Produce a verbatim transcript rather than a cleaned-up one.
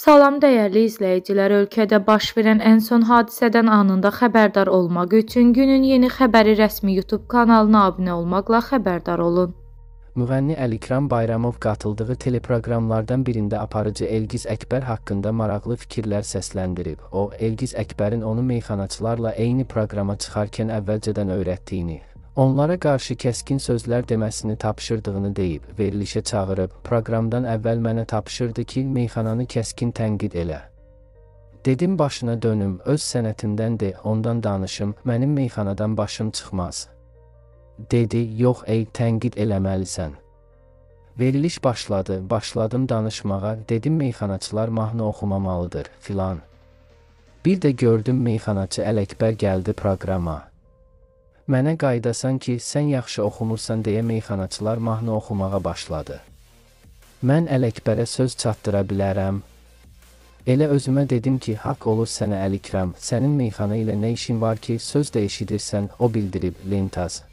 Salam dəyərli izləyicilər, ölkədə baş verən ən son hadisədən anında xəbərdar olmaq üçün günün yeni xəbəri rəsmi YouTube kanalına abunə olmaqla xəbərdar olun. Müğənni Əlikram Bayramov qatıldığı teleproqramlardan birində aparıcı Elgiz Əkbər haqqında maraqlı fikirlər səsləndirib. O, Elgiz Əkbərin onu meyxanaçılarla eyni proqrama çıxarkən əvvəlcədən öyrətdiyini, onlara qarşı kəskin sözlər deməsini tapşırdığını deyib, verilişə çağırıb, proqramdan əvvəl mənə tapşırdı ki, meyxananı kəskin tənqid elə. Dedim başına dönüm, öz sənətindən de, ondan danışım, mənim meyxanadan başım çıxmaz. Dedi, yox ey, tənqid eləməlisən. Veriliş başladı, başladım danışmağa, dedim meyxanaçılar mahnı oxumamalıdır, filan. Bir də gördüm meyxanaçı Ələkbər gəldi proqrama. Mənə qaydasan ki, sən yaxşı oxumursan deyə meyxanaçılar mahnı oxumağa başladı. Mən Ələkbərə söz çatdıra bilərəm. Elə özümə dedim ki, haqq olur sənə Əlikram, sənin meyxana ilə nə işin var ki, söz də eşidirsən, o bildirib, Lentaz.